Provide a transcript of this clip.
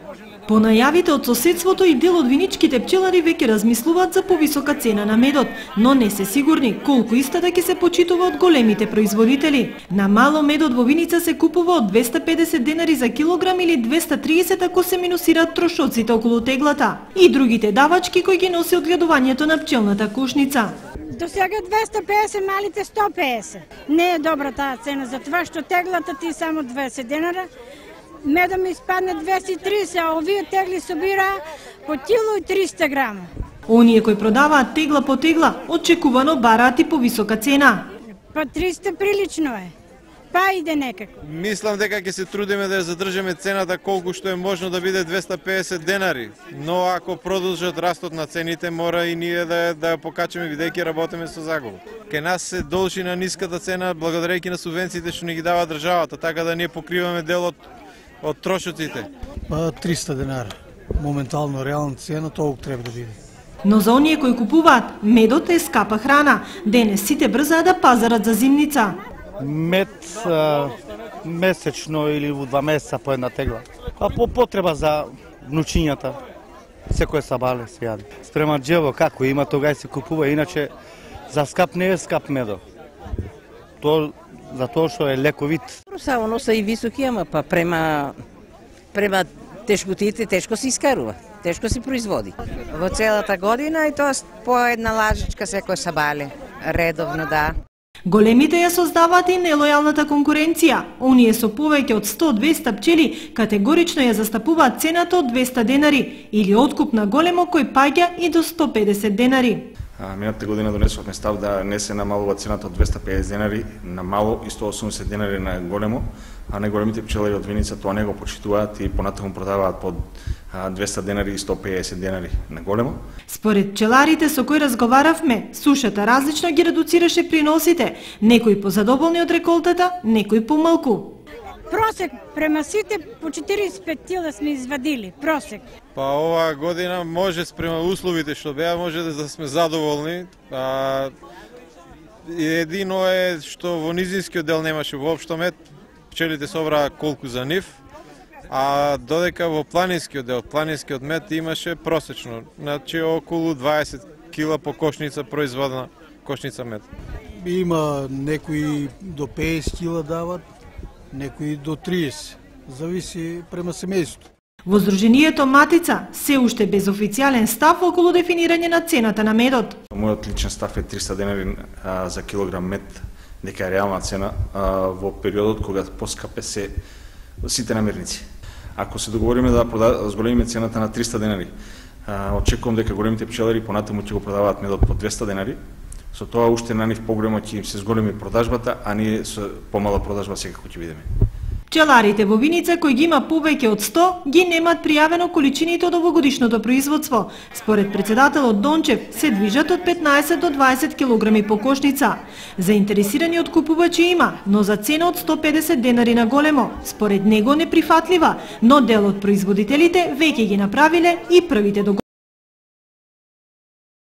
По најавите од соседството и дел од виничките пчелари веќе размислуваат за повисока цена на медот, но не се сигурни колку истата ќе се почитува од големите производители. На мало медот во Виница се купува од 250 денари за килограм или 230 ако се минусираат трошоците околу теглата и другите давачки кои ги носи одгледувањето на пчелната кошница. До сега 250, малите 150. Не е добра таа цена, затоа што теглата ти само 20 денара, меда ми испадне 230, а овие тегли собира по кило и 300 грама. Оние кои продаваат тегла по тегла, очекувано бараат и повисока цена. Па 300 прилично е. Па иде некако. Мислам дека ќе се трудиме да ја задржиме цената колку што е можно да биде 250 денари, но ако продолжат растот на цените, мора и ние да ја покачаме бидејќи работиме со загуба. Ке нас се должи на ниската цена благодарејќи на субвенциите што ни ги дава државата, така да ние покриваме дел од трошоците. 300 денара. Моментално реална цена толку треба да биде. Но за оние кои купуваат, медот е скапа храна. Денес сите брзаат да пазарат за зимница. Мед месечно или во 2 месеца по една тегла. А по потреба за внучињата, секој сабале се јаде. Спрема джево како има, тогај се купува, иначе за скап не е скап медо. Затоа што е лековит. Само са и високи, ама па према тешкотиите тешко се искарува, тешко се производи. Во целата година и тоа по една лажичка секој сабале, редовно да. Големите ја создаваат и нелојалната конкуренција. Оние со повеќе од 100-200 пчели категорично ја застапуваат цената од 200 денари или откуп на големо кој паѓа и до 150 денари. Минатата година донесовме став да не се намалува цената од 250 денари на мало и 180 денари на големо, а неголемите пчелари од Виница тоа не го почитуваат и понатаму продаваат под 200 денари и 150 денари на големо. Според пчеларите со кои разговаравме, сушата различно ги редуцираше приносите, некои позадоволни од реколтата, некои помалку. Просек према сите по 45 кила сме извадили, просек. Па оваа година може спрема условите што беа, може да сме задоволни. Едино е што во низинскиот дел немаше воопшто мед, пчелите собраа колку за нив, а додека во планинскиот мед имаше просечно, значи околу 20 кила по кошница производна кошница мед. Има некои до 50 кила дават, некои до 30, зависи према семејството. Во Сдруженијето Матица се уште без официјален став околу дефинирање на цената на медот. Мојот личен став е 300 денари за килограм мед, дека е реална цена во периодот кога поскапе се сите намирници. Ако се договориме да зголемиме цената на 300 денари, очекувам дека големите пчелари понатаму ќе го продаваат медот по 200 денари. Со тоа уште на нив поголемо ќе им се зголеми продажбата, а ние со помала продажба секако ќе видиме. Пчеларите во Виница кои ги има повеќе од 100 ги немаат пријавено количините од овогодишното производство. Според председателот Дончев се движат од 15 до 20 килограми по кошница. Заинтересирани откупувачи има, но за цена од 150 денари на големо, според него неприфатлива, но дел од производителите веќе ги направиле и првите договори.